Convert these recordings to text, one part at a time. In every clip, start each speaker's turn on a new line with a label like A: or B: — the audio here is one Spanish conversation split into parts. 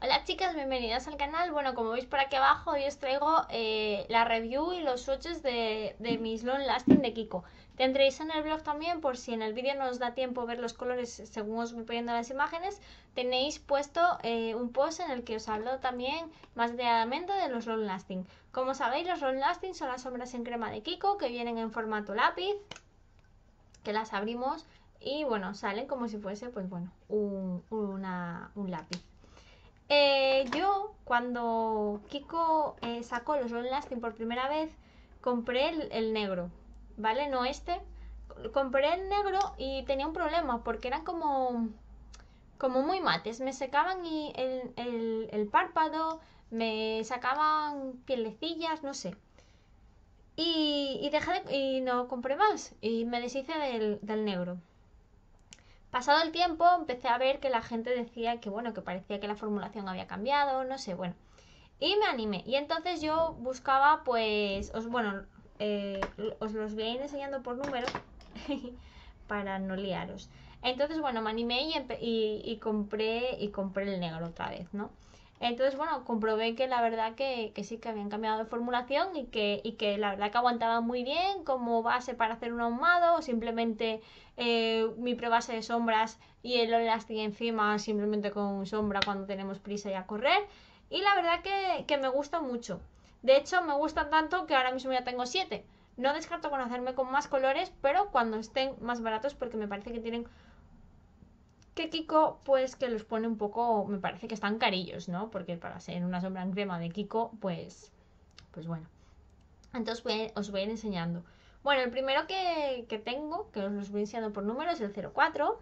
A: Hola chicas, bienvenidas al canal. Bueno, como veis por aquí abajo, hoy os traigo la review y los swatches de mis Long Lasting de Kiko. Tendréis en el blog también, por si en el vídeo no os da tiempo ver los colores según os voy poniendo las imágenes, tenéis puesto un post en el que os hablo también más detalladamente de los Long Lasting. Como sabéis, los Long Lasting son las sombras en crema de Kiko que vienen en formato lápiz, que las abrimos y bueno, salen como si fuese pues bueno, un lápiz. Yo, cuando Kiko sacó los Long Lasting por primera vez, compré el negro, ¿vale? No este. Compré el negro y tenía un problema porque eran como muy mates. Me secaban el párpado, me sacaban pielecillas, no sé. Y no compré más y me deshice del negro. Pasado el tiempo empecé a ver que la gente decía que bueno, que parecía que la formulación había cambiado, no sé, bueno. Y me animé. Y entonces yo buscaba, pues, eh, os los voy a ir enseñando por números para no liaros. Entonces, bueno, me animé y compré el negro otra vez, ¿no? Entonces, bueno, comprobé que la verdad que sí que habían cambiado de formulación y que la verdad que aguantaba muy bien como base para hacer un ahumado o simplemente mi prebase de sombras y el elástico encima simplemente con sombra cuando tenemos prisa y a correr. Y la verdad que me gusta mucho. De hecho, me gustan tanto que ahora mismo ya tengo 7. No descarto con hacerme con más colores, pero cuando estén más baratos porque me parece que tienen que Kiko pues que los pone un poco, me parece que están carillos, ¿no? Porque para ser una sombra en crema de Kiko, pues bueno. Entonces os voy a ir enseñando. Bueno, el primero que tengo, que os los voy enseñando por números, es el 04.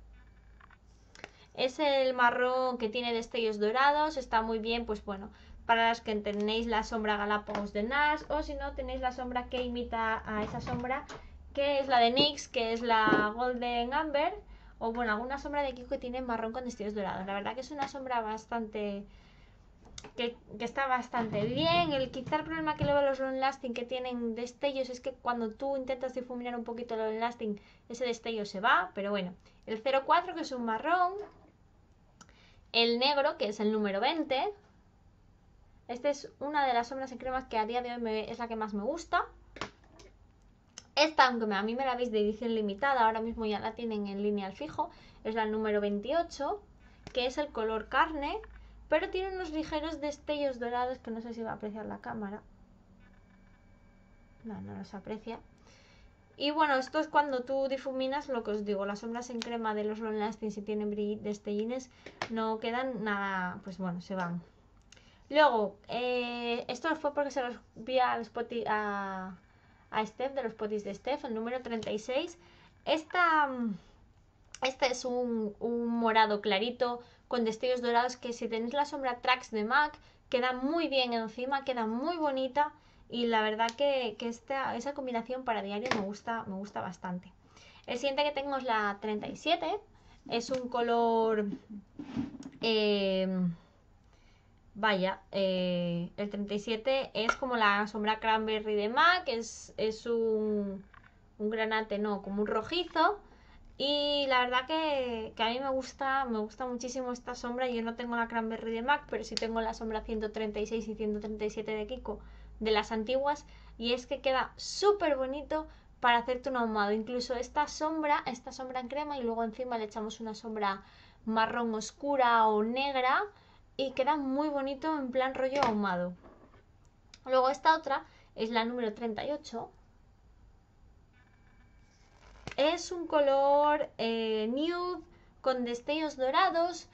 A: Es el marrón que tiene destellos dorados, está muy bien, pues bueno, para las que tenéis la sombra Galápagos de NARS o si no tenéis la sombra que imita a esa sombra, que es la de NYX, que es la Golden Amber, o bueno, alguna sombra de Kiko que tiene marrón con destellos dorados. La verdad que es una sombra bastante... Que está bastante bien. Quizá el problema que le veo a los long lasting que tienen destellos es que cuando tú intentas difuminar un poquito el long lasting, ese destello se va, pero bueno. El 04, que es un marrón, el negro, que es el número 20. Esta es una de las sombras en cremas que a día de hoy es la que más me gusta. Esta, aunque a mí me la veis de edición limitada, ahora mismo ya la tienen en línea al fijo, es la número 28, que es el color carne, pero tiene unos ligeros destellos dorados que no sé si va a apreciar la cámara. No los aprecia. Y bueno, esto es cuando tú difuminas, lo que os digo, las sombras en crema de los long lasting si tienen destellines no quedan nada, pues bueno, se van. Luego, esto fue porque se los vi a Steph, de los potis de Steph, el número 36. Este es un morado clarito con destellos dorados que si tenéis la sombra Trax de MAC queda muy bien encima, queda muy bonita y la verdad que esa combinación para diario me gusta bastante. El siguiente que tengo es la 37, es un color... el 37 es como la sombra Cranberry de MAC, es un granate, no, como un rojizo. Y la verdad que a mí me gusta muchísimo esta sombra. Yo no tengo la Cranberry de MAC, pero sí tengo la sombra 136 y 137 de Kiko, de las antiguas. Y es que queda súper bonito para hacerte un ahumado. Incluso esta sombra en crema y luego encima le echamos una sombra marrón oscura o negra y queda muy bonito en plan rollo ahumado. Luego esta otra es la número 38. Es un color nude con destellos dorados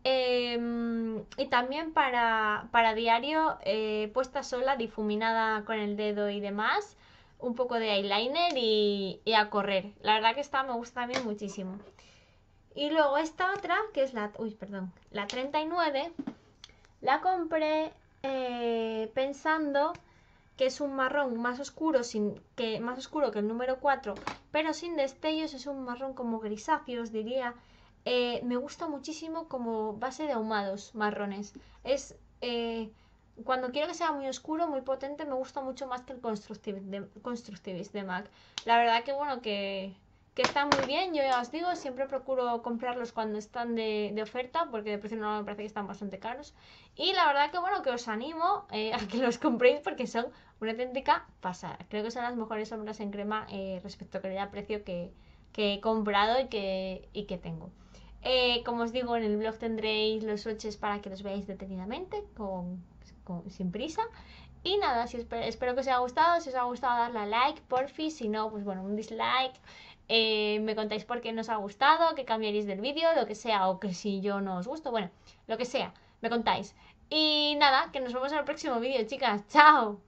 A: y también para diario puesta sola, difuminada con el dedo y demás. Un poco de eyeliner y a correr. La verdad que esta me gusta también muchísimo. Y luego esta otra, que es la 39, la compré pensando que es un marrón más oscuro, más oscuro que el número 4, pero sin destellos, es un marrón como grisáceo, os diría. Me gusta muchísimo como base de ahumados marrones. Es cuando quiero que sea muy oscuro, muy potente, me gusta mucho más que el Constructivist de MAC. La verdad que bueno, que que están muy bien. Yo ya os digo, siempre procuro comprarlos cuando están de oferta, porque de precio normal me parece que están bastante caros. Y la verdad que bueno, que os animo a que los compréis porque son una auténtica pasada. Creo que son las mejores sombras en crema respecto a calidad-precio que he comprado y que tengo. Como os digo, en el blog tendréis los swatches para que los veáis detenidamente, sin prisa. Y nada, espero que os haya gustado. Si os ha gustado, darle a like, porfis. Si no, pues bueno, un dislike. Me contáis por qué no os ha gustado, qué cambiaréis del vídeo, lo que sea, o que si yo no os gusto, bueno, lo que sea, me contáis. Y nada, que nos vemos en el próximo vídeo, chicas. ¡Chao!